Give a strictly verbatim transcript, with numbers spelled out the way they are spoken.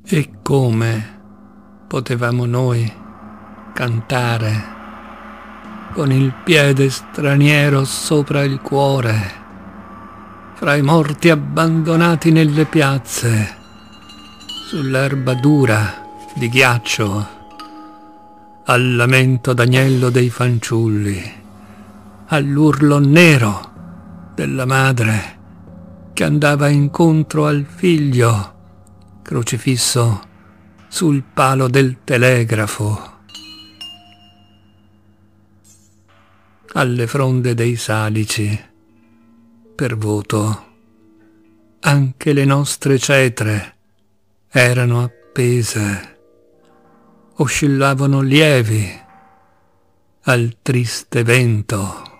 E come potevamo noi cantare con il piede straniero sopra il cuore, fra i morti abbandonati nelle piazze, sull'erba dura di ghiaccio, al lamento d'agnello dei fanciulli, all'urlo nero della madre che andava incontro al figlio crocifisso sul palo del telegrafo, alle fronde dei salici, per voto. Anche le nostre cetre erano appese, oscillavano lievi al triste vento.